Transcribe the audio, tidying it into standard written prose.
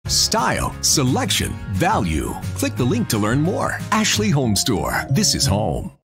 Style, selection, value. Click the link to learn more. Ashley Home Store. This is home.